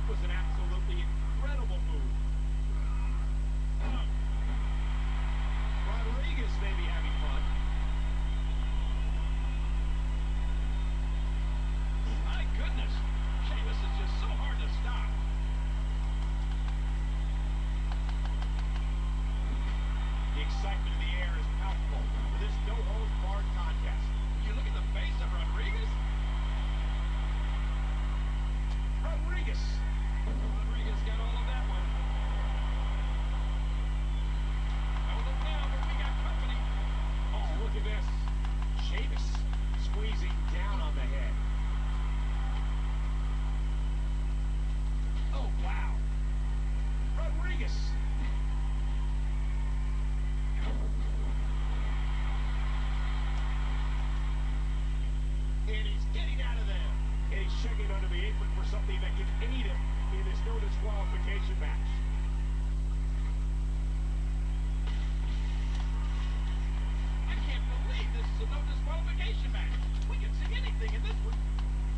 was an absolutely incredible move. Rodriguez may be having fun. My goodness. Sheamus is just so hard to stop. The excitement in the air is palpable for this no-holds-barred contest. You look at the face of Rodriguez. Rodriguez got all of that one. Oh, look now, but we got company. Oh, look at this. Sheamus squeezing down on the head. Oh, wow. Rodriguez. And he's getting out of there. And he's checking under the apron for something that can aid him in this no disqualification match. I can't believe this is a no disqualification match. We can see anything in this one.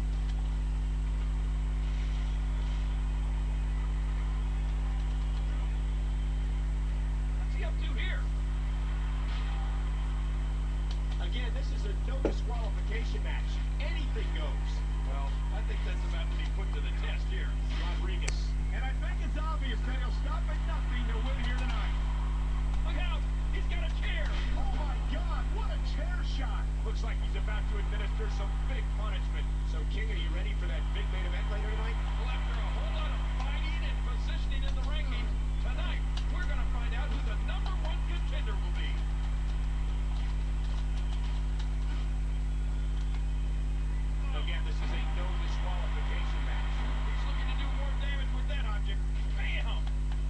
What's he up to here? Again, this is a no disqualification match. Anything goes. Well, I think that's about to be put to the test here. Rodriguez. And I think it's obvious that he'll stop at nothing to win here tonight. Look out! He's got a chair! Oh my God, what a chair shot! Looks like he's about to administer some big punishment. So, King, are you ready for that big main event later tonight? Well, after a whole lot of fighting and positioning in the rankings, tonight we're going to find out who the #1 contender will be. Again, this is a no disqualification match. He's looking to do more damage with that object. Bam!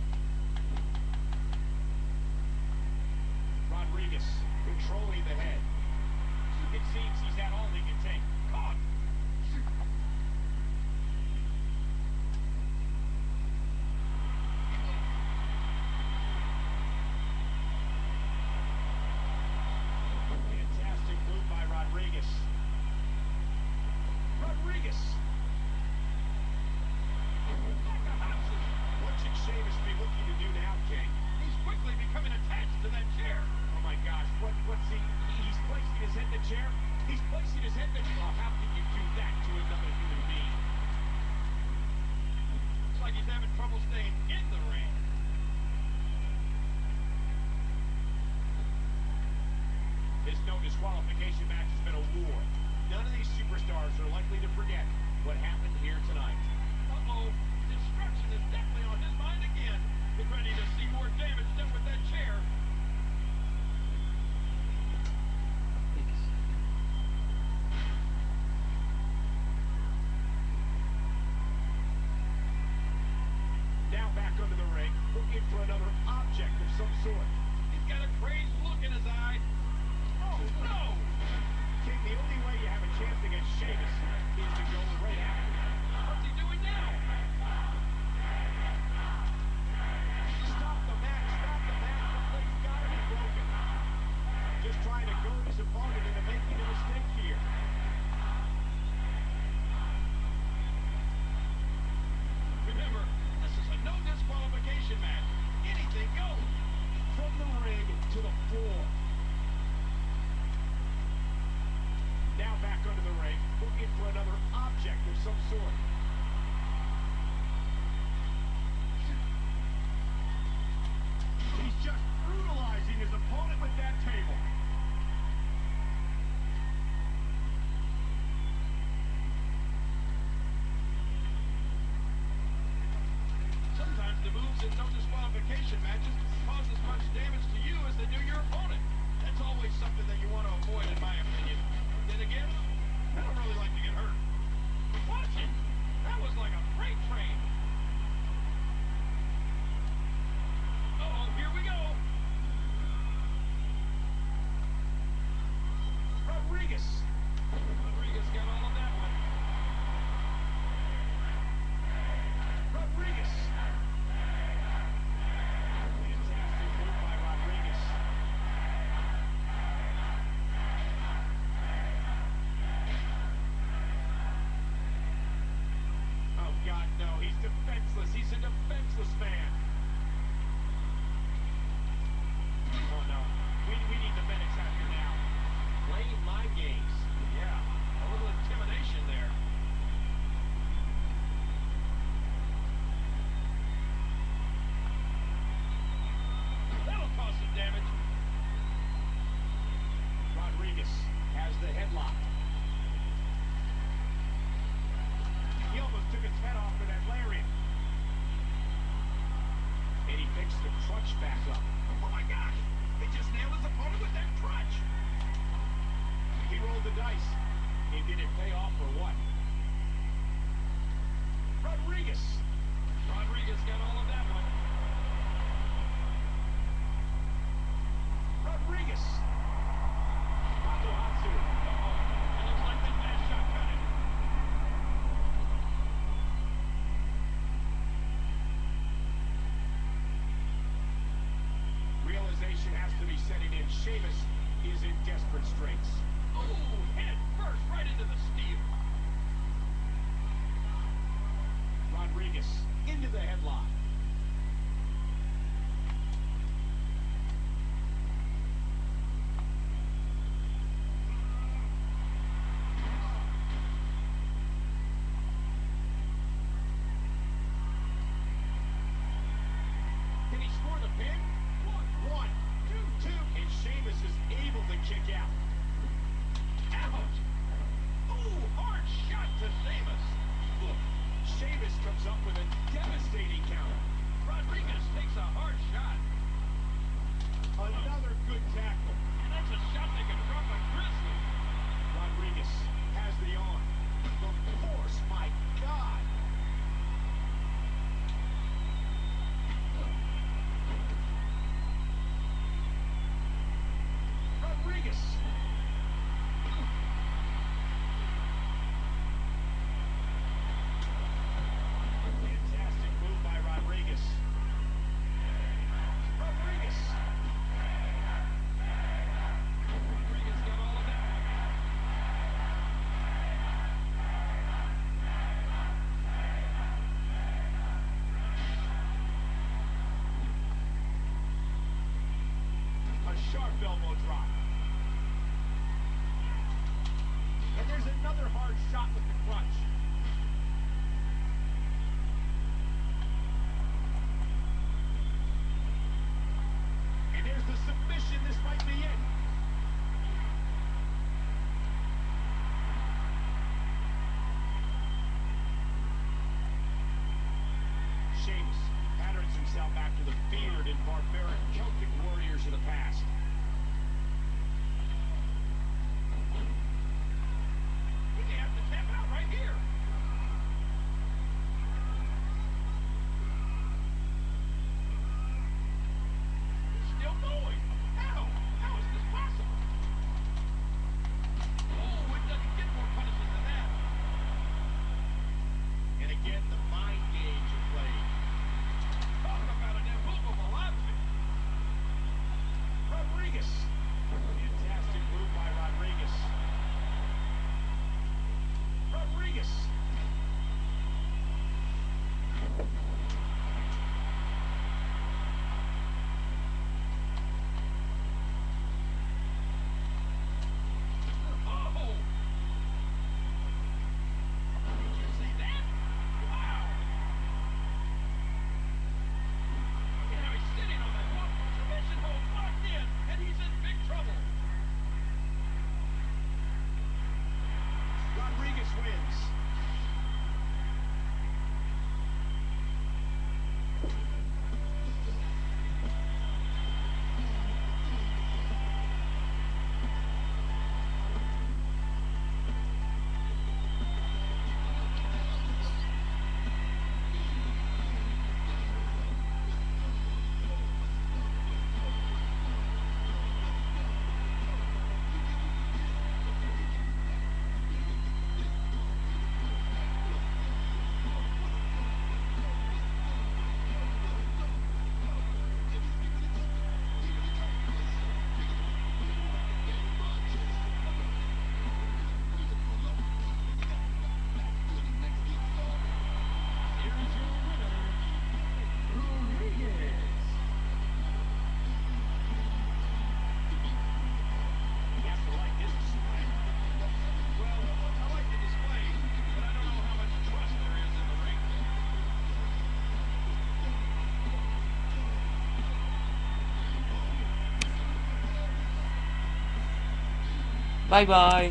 Rodriguez controlling the head. It seems he's had all he can take. Caught! Fantastic move by Rodriguez. Rodriguez. What should Sheamus be looking to do now, King? He's quickly becoming attached to that chair. Oh my gosh, what's he? He's placing his head in the chair? He's placing his head in the chair. Oh, how can you do that to another human being? Looks like he's having trouble staying in the ring. This no disqualification match has been a war. None of these superstars are likely to forget what happened here tonight. Uh-oh. Destruction is definitely on his mind again. Get ready to see more damage done with that chair. Now back under the ring, looking for another object of some sort. He's got a crazed look in his eye. Oh, no! King, the only way you have a chance against Sheamus is to go right after him. What's he doing now? Stop the match, stop the match. The play's got to be broken. Just trying to goad his opponent into making a mistake here. Remember, this is a no disqualification match. Anything goes. From the ring to the floor. Now back under the ring, looking for another object of some sort. He's just brutalizing his opponent with that table. Sometimes the moves in no disqualification matches cause as much damage to you as they do your opponent. That's always something that you want to avoid, in my opinion. Then again, I don't really like to get hurt. Watch it! That was like a freight train. Uh-oh, here we go. Rodriguez. Rodriguez got all of that one. Rodriguez. Fantastic move by Rodriguez. Oh, God, no. He's defenseless. He's a defenseless man. Oh, no. We need the medics out here now. Playing mind games. Yeah, a little intimidation there. That'll cause some damage. Rodriguez has the headlock. He almost took his head off with that lariat. And he picks the crutch back up. Oh my gosh! He just nailed his opponent with that crutch. He rolled the dice. And did it pay off or what? Rodriguez. Rodriguez got all of that one. Rodriguez. Matahatsu. It looks like that last shot got it. Realization has to be setting in. Sheamus is in desperate straits. Oh, head first right into the steel. Rodriguez into the headlock. Can he score the pin? One, two, and Sheamus is able to kick out. Out! Ooh, hard shot to Sheamus. Look, Sheamus comes up with a devastating counter. Rodriguez takes a hard shot. Another good tackle. And that's a shot that can drop a grizzly. Rodriguez has the arm. The force, my God. Rodriguez. Fantastic move by Rodriguez. Rodriguez. Rodriguez got all of that. A sharp elbow drop. And there's another hard shot with the crutch. And there's the submission. This might be it. Sheamus patterns himself after the feared and barbaric Celtic warriors of the past. He may have to tap out right here. He's still going. How? How is this possible? Oh, it doesn't get more punishment than that. And again, the mind games are played. Talk about an immovable object. Rodriguez. Fantastic move by Rodriguez. Rodriguez. Oh! Did you see that? Wow! Bye bye.